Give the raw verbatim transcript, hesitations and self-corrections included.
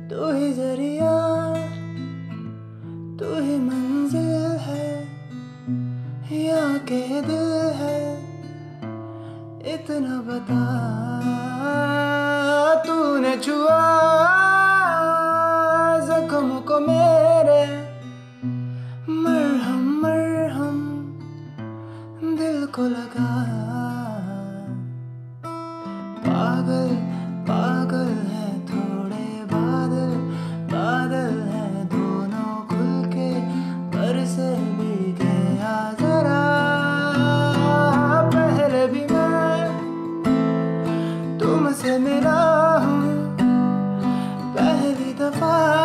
तू ही जरिया, तू ही मंजिल है या के दिल है, इतना बता। तूने छुआ जख्म को मेरे, मरहम मरहम दिल को लगा। पागल पागल है थोड़े बादल, बादल है दोनों खुल के बरसे भीगे आ जरा। पहले भी मैं तुमसे मिला हूँ, पहली दफा